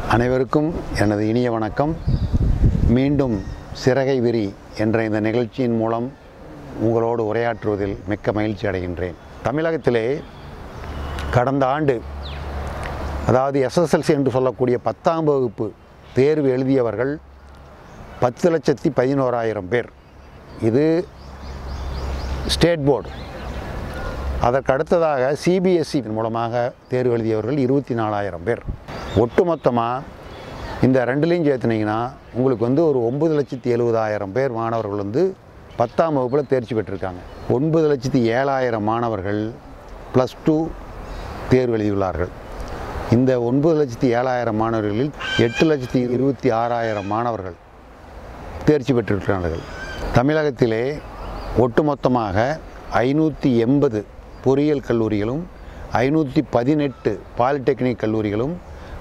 அனைவருக்கும் எனது இனிய வணக்கம். மீண்டும் சிறகை விரி என்ற இந்த நிகழ்ச்சியின் மூலம் உங்களோடு உரையாற்றுவதில் மிக்க மகிழ்ச்சி அடைகின்றேன். தமிழகத்திலே கடந்த ஆண்டு, அதாவது எஸ்எஸ்எல்சி என்று சொல்லக்கூடிய 10ஆம் வகுப்பு தேர்வு எழுதியவர்கள் 10,11,000 பேர். இது ஸ்டேட் போர்டு. அதற்கு அடுத்ததாக சிபிஎஸ்சி மூலமாக தேர்வு எழுதியவர்கள் 24,000 பேர். ஒட்டுமொத்தமாக இந்த ரெண்டுலேயும் சேர்த்துனீங்கன்னா உங்களுக்கு ஒரு 9,70,000 பேர் மாணவர்கள் 10ஆம் வகுப்பில் தேர்ச்சி பெற்றிருக்காங்க. 9,07,000 மாணவர்கள் +2 தேர்வு எழுதியுள்ளார்கள். இந்த 9,07,000 மாணவர்களில் 8,26,000 மாணவர்கள் தேர்ச்சி பெற்றிருக்கிறார்கள். தமிழகத்திலே ஒட்டுமொத்தமாக 580 பொறியியல் கல்லூரிகளும் 518 பாலிடெக்னிக் கல்லூரிகளும்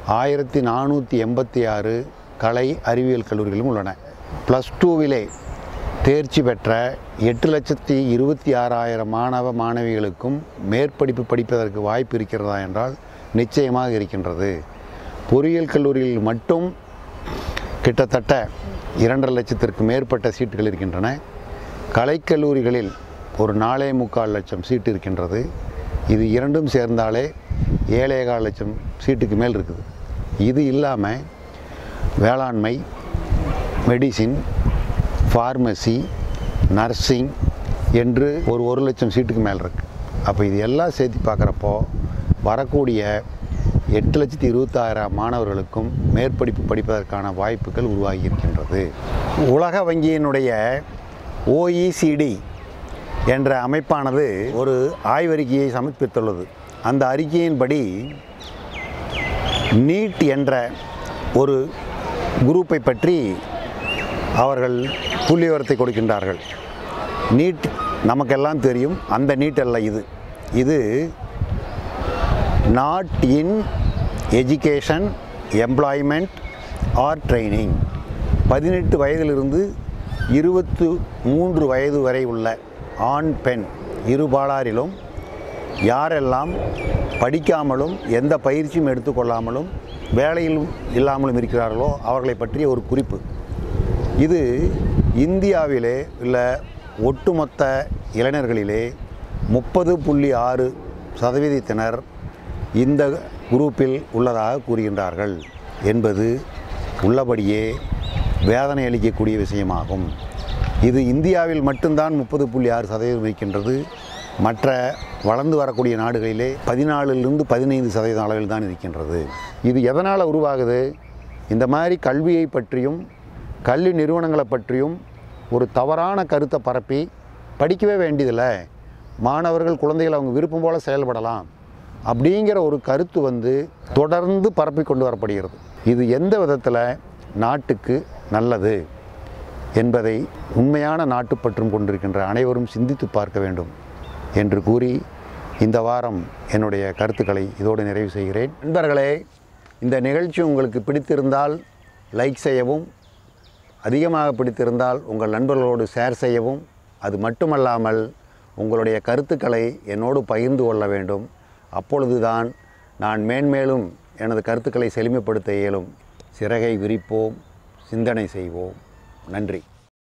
1486 கலை அறிவியல் கல்லூரிகளும் உள்ளன. +2விலே தேர்ச்சி பெற்ற 8,26,000 மாணவ மாணவிகளுக்கும் மேற்படிப்பு படிப்பதற்கு வாய்ப்பு இருக்கிறதா என்றால் நிச்சயமாக இருக்கின்றது. பொறியியல் கல்லூரியில் மட்டும் கிட்டத்தட்ட 2.5 லட்சத்திற்கு மேற்பட்ட சீட்டுகள் இருக்கின்றன. கலைக்கல்லூரிகளில் ஒரு 4.25 லட்சம் சீட்டு இருக்கின்றது. இது இரண்டும் சேர்ந்தாலே 7.25 லட்சம் சீட்டுக்கு மேல் இருக்குது. இது இல்லாமல் வேளாண்மை, மெடிசின், ஃபார்மசி, நர்சிங் என்று ஒரு 1 லட்சம் சீட்டுக்கு மேல் இருக்குது. அப்போ இது எல்லாம் சேர்த்து பார்க்குறப்போ வரக்கூடிய 8,26,000 மாணவர்களுக்கும் மேற்படிப்பு படிப்பதற்கான வாய்ப்புகள் உருவாகி இருக்கின்றது. உலக வங்கியினுடைய OECD என்ற அமைப்பானது ஒரு ஆய்வறிக்கையை சமர்ப்பித்துள்ளது. அந்த அறிக்கையின்படி நீட் என்ற ஒரு குரூப்பை பற்றி அவர்கள் புள்ளிவிவரத்தை கொடுக்கின்றார்கள். நீட் நமக்கெல்லாம் தெரியும், அந்த நீட் அல்ல இது. இது not in education, employment or training. 18 வயதிலிருந்து 23 வயது வரை உள்ள ஆண் பெண் இருபாலாரிலும் யாரெல்லாம் படிக்காமலும் எந்த பயிற்சியும் எடுத்துக்கொள்ளாமலும் வேலையிலும் இல்லாமலும் இருக்கிறார்களோ அவர்களை பற்றிய ஒரு குறிப்பு. இது இந்தியாவிலே உள்ள ஒட்டுமொத்த இளைஞர்களிலே 30.6% இந்த குரூப்பில் உள்ளதாக கூறுகின்றார்கள் என்பது உள்ளபடியே வேதனை அளிக்கக்கூடிய விஷயமாகும். இது இந்தியாவில் மட்டும்தான் 30.6% இருக்கின்றது. மற்ற வளர்ந்து வரக்கூடிய நாடுகளிலே 14லிருந்து 15% அளவில் தான் இருக்கின்றது. இது எதனால் உருவாகுது? இந்த மாதிரி கல்வியை பற்றியும் கல்வி நிறுவனங்களை பற்றியும் ஒரு தவறான கருத்தை பரப்பி படிக்கவே வேண்டியதில்லை, மாணவர்கள் குழந்தைகள் அவங்க விருப்பம் போல் செயல்படலாம் அப்படிங்கிற ஒரு கருத்து தொடர்ந்து பரப்பி கொண்டு வரப்படுகிறது. இது எந்த விதத்தில் நாட்டுக்கு நல்லது என்பதை உண்மையான நாட்டுப்பற்றும் கொண்டிருக்கின்ற அனைவரும் சிந்தித்து பார்க்க வேண்டும் என்று கூறி இந்த வாரம் என்னுடைய கருத்துக்களை இதோடு நிறைவு செய்கிறேன். நண்பர்களே, இந்த நிகழ்ச்சி உங்களுக்கு பிடித்திருந்தால் லைக் செய்யவும், அதிகமாக பிடித்திருந்தால் உங்கள் நண்பர்களோடு ஷேர் செய்யவும், அது மட்டுமல்லாமல் உங்களுடைய கருத்துக்களை என்னோடு பகிர்ந்து கொள்ள வேண்டும். அப்பொழுதுதான் நான் மேன்மேலும் எனது கருத்துக்களை செழுமைப்படுத்த இயலும். சிறகை விரிப்போம், சிந்தனை செய்வோம். நன்றி.